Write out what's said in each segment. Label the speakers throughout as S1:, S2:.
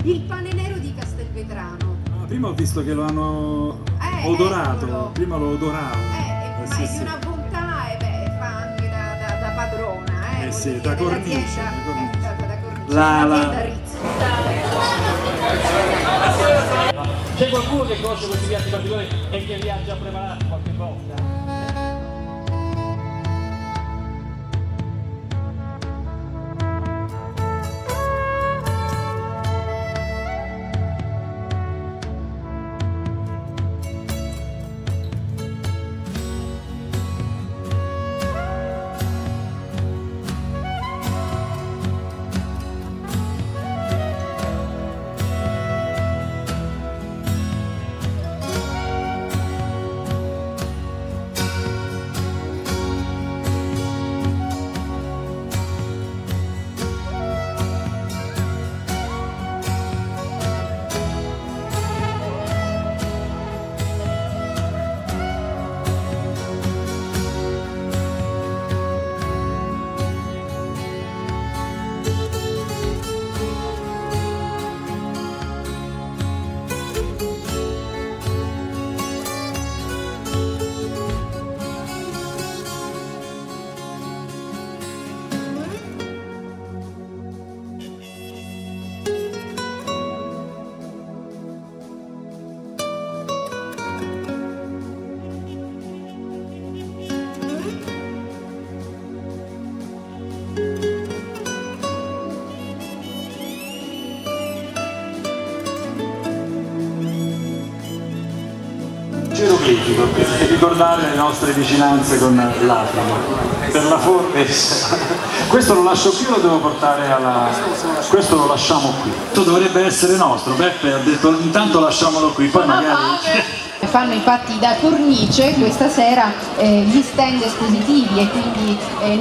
S1: il pane nero di Castelvetrano.
S2: Prima ho visto che lo hanno odorato,
S1: eccolo.
S2: prima lo odoravo.
S1: Ma
S2: Sì,
S1: è
S2: sì.
S1: di una bontà, fa anche da padrona.
S2: Sì, da cornice.
S1: Un'azienda Rizzo.
S3: C'è qualcuno che conosce questi piatti particolari e che li ha già preparati qualche volta?
S2: Geroglifico, per ricordare le nostre vicinanze con l'Africa. Per la questo lo lascio qui o lo devo portare alla... questo lo lasciamo qui. Questo dovrebbe essere nostro, Beppe ha detto intanto lasciamolo qui, poi magari...
S1: Fanno infatti da cornice questa sera gli stand espositivi e quindi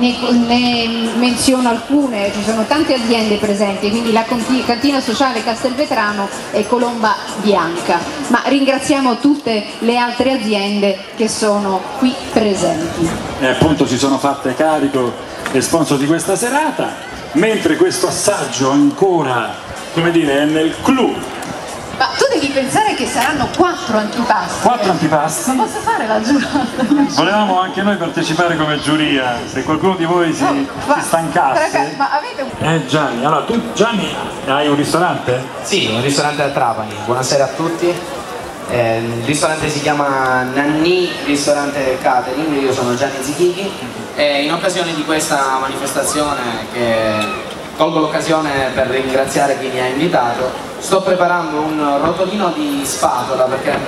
S1: ne menziono alcune, ci sono tante aziende presenti, quindi la cantina sociale Castelvetrano e Colomba Bianca, ma ringraziamo tutte le altre aziende che sono qui presenti.
S2: E appunto si sono fatte carico le sponsor di questa serata, mentre questo assaggio ancora, come dire, è nel clou.
S1: Ma tu devi pensare che saranno 4 antipasti.
S2: 4 antipasti?
S1: Ma posso fare la giurata?
S2: Volevamo anche noi partecipare come giuria, se qualcuno di voi si stancasse.
S1: Ma avete...
S2: Gianni, allora tu Gianni hai un ristorante?
S4: Sì, un ristorante a Trapani, buonasera a tutti. Il ristorante si chiama Nanni Ristorante Catering, io sono Gianni Zichichi e in occasione di questa manifestazione, che colgo l'occasione per ringraziare chi mi ha invitato, sto preparando un rotolino di spatola perché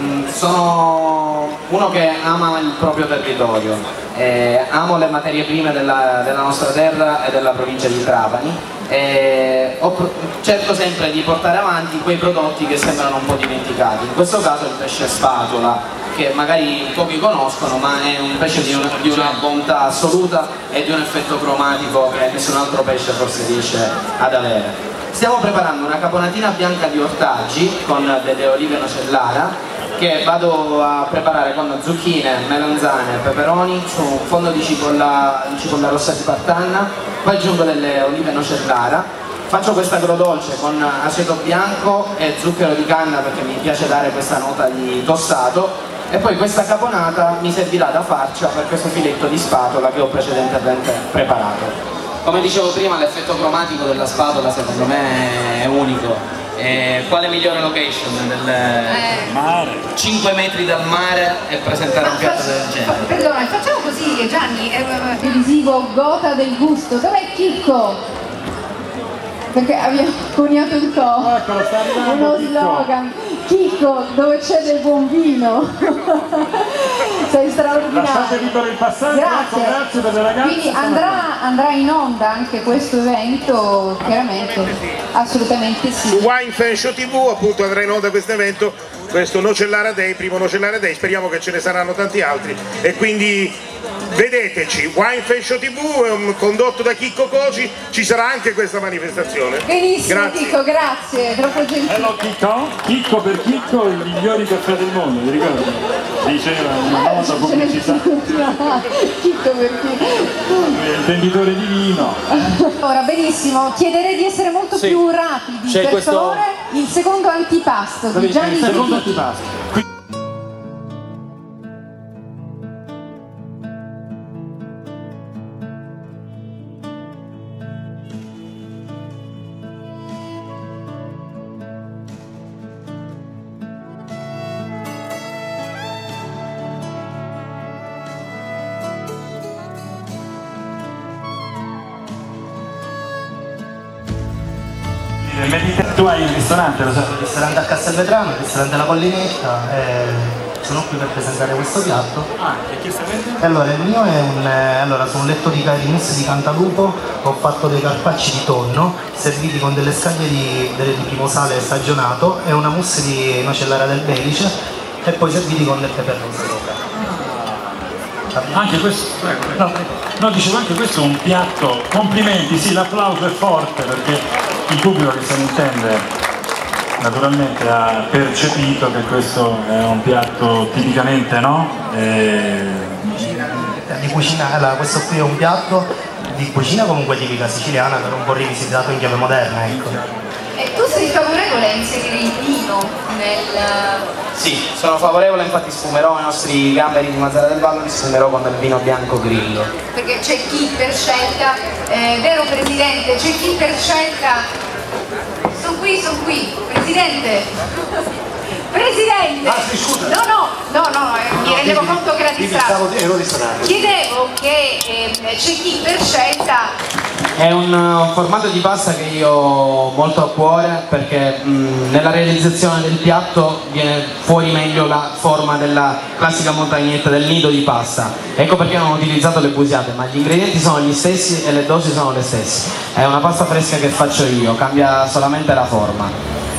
S4: sono uno che ama il proprio territorio, amo le materie prime della nostra terra e della provincia di Trapani e cerco sempre di portare avanti quei prodotti che sembrano un po' dimenticati. In questo caso il pesce spatola, che magari pochi conoscono, ma è un pesce di una bontà assoluta e di un effetto cromatico che nessun altro pesce forse riesce ad avere. Stiamo preparando una caponatina bianca di ortaggi con delle olive nocellara che vado a preparare con zucchine, melanzane, peperoni su un fondo di cipolla rossa di Partanna, poi aggiungo delle olive nocellara, faccio questa agrodolce con aceto bianco e zucchero di canna perché mi piace dare questa nota di tossato e poi questa caponata mi servirà da farcia per questo filetto di spatola che ho precedentemente preparato. Come dicevo prima, l'effetto cromatico della spatola secondo me è unico. Quale migliore location del
S2: mare?
S4: 5 metri dal mare e presentare un piatto del genere.
S1: Perdona, facciamo così Gianni, televisivo Gota del gusto, dov'è Chicco? Perché abbiamo coniato un uno slogan, Chicco, dove c'è del buon vino. Sei straordinario.
S2: Lasciate libero il passaggio. Grazie per le ragazze.
S1: Quindi andrà in onda anche questo evento, chiaramente, assolutamente sì.
S5: Su Wine Fan Show TV appunto andrà in onda questo evento, questo Nocellara Day, primo Nocellara Day, speriamo che ce ne saranno tanti altri e quindi vedeteci, Wine Fan Show TV condotto da Chicco Coci, ci sarà anche questa manifestazione.
S1: Benissimo,
S5: grazie.
S1: Chicco, grazie, troppo gentile.
S2: Hello Chicco, Chicco per Chicco, i migliori caffè del mondo, ti ricordi? Diceva una nota pubblicità.
S1: Chicco per Chicco.
S2: Il venditore di vino.
S1: Ora, benissimo, chiederei di essere molto più rapidi, per favore. Il secondo antipasto di Gianni
S2: Il secondo
S1: Zichicchi.
S2: antipasto. Tu hai il ristorante, lo sai?
S6: Il ristorante a Castelvetrano, il ristorante La Collinetta, sono qui per presentare questo piatto.
S2: E chi sta vendendo?
S6: Allora, il mio è su un letto di mousse di Cantalupo ho fatto dei carpacci di tonno serviti con delle scaglie di primo sale stagionato e una mousse di nocellara del Belice e poi serviti con del pepe rosa sopra.
S2: Anche questo, no, dicevo anche questo è un piatto, complimenti, sì, l'applauso è forte perché il pubblico che se ne intende naturalmente ha percepito che questo è un piatto tipicamente, no?
S6: Di cucina, questo qui è un piatto di cucina comunque tipica siciliana, però un po' rivisitato in chiave moderna, ecco.
S1: E tu sei favorevole a inserire il vino nel...
S4: Sì, sono favorevole, infatti sfumerò i nostri gamberi di Mazara del Vallo, li sfumerò con del vino bianco grillo.
S1: Perché c'è chi per scelta, vero Presidente, c'è chi per scelta... Sono qui, Presidente! Presidente!
S5: Ah, sì, scusa.
S1: No, mi rendevo conto che era distratto.
S5: Ero distratto.
S1: Chiedevo che c'è chi per scelta...
S4: È un formato di pasta che io ho molto a cuore perché nella realizzazione del piatto viene fuori meglio la forma della classica montagnetta del nido di pasta. Ecco perché non ho utilizzato le busiate, ma gli ingredienti sono gli stessi e le dosi sono le stesse. È una pasta fresca che faccio io, cambia solamente la forma.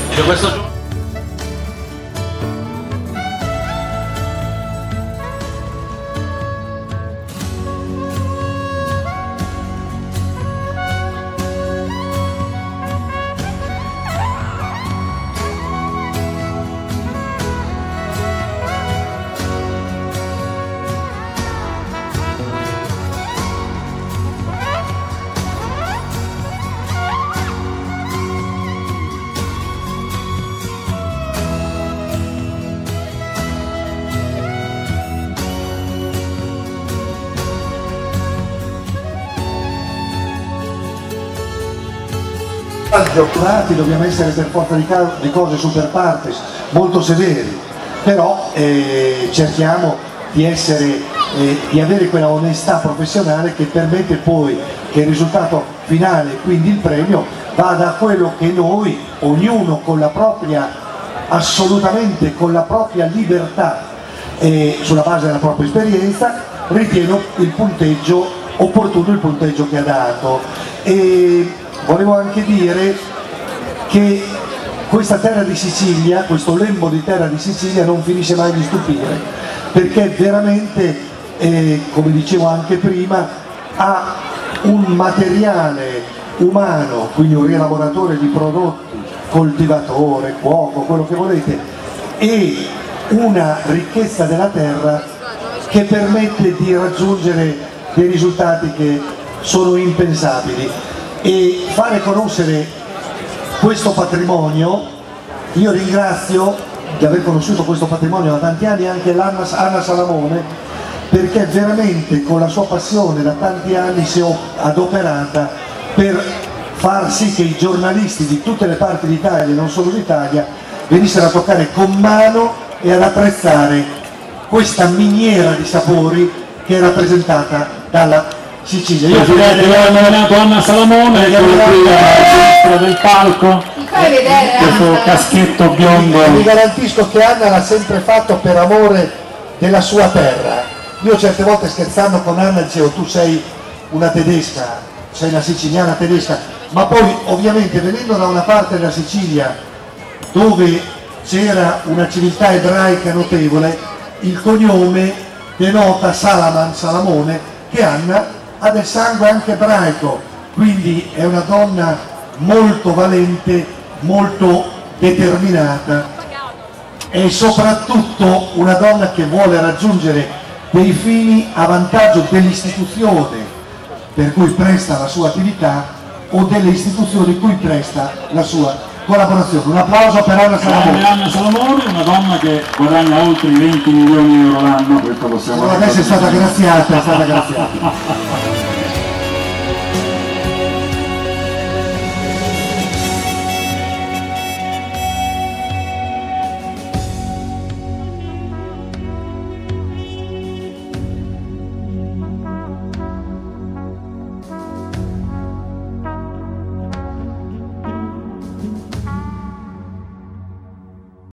S7: Otturati, dobbiamo essere per forza di cose super partes, molto severi, però cerchiamo di avere quella onestà professionale che permette poi che il risultato finale, quindi il premio, vada a quello che noi, ognuno con la propria, assolutamente con la propria libertà e sulla base della propria esperienza, ritiene il punteggio opportuno, il punteggio che ha dato. E volevo anche dire che questa terra di Sicilia, questo lembo di terra di Sicilia non finisce mai di stupire, perché veramente, come dicevo anche prima, ha un materiale umano, quindi un rielaboratore di prodotti, coltivatore, cuoco, quello che volete, e una ricchezza della terra che permette di raggiungere dei risultati che sono impensabili. E fare conoscere questo patrimonio, io ringrazio di aver conosciuto questo patrimonio da tanti anni anche Anna Salamone, perché veramente con la sua passione da tanti anni si è adoperata per far sì che i giornalisti di tutte le parti d'Italia, non solo d'Italia, venissero a toccare con mano e ad apprezzare questa miniera di sapori che è rappresentata dalla Sicilia. Io
S2: abbiamo nominato Anna Salamone, eccola qui al del palco, questo caschetto biondo.
S7: Vi garantisco che Anna l'ha sempre fatto per amore della sua terra. Io certe volte scherzando con Anna dicevo: tu sei una tedesca, sei una siciliana tedesca, ma poi ovviamente venendo da una parte della Sicilia dove c'era una civiltà ebraica notevole, il cognome denota Salamone, che Anna ha del sangue anche ebraico, quindi è una donna molto valente, molto determinata e soprattutto una donna che vuole raggiungere dei fini a vantaggio dell'istituzione per cui presta la sua attività o delle istituzioni cui presta la sua collaborazione. Un applauso per Anna Salamone.
S2: Anna Salamone, una donna che guadagna oltre i 20 milioni di euro l'anno, questo possiamo dire.
S7: Adesso è stata graziata, è stata graziata.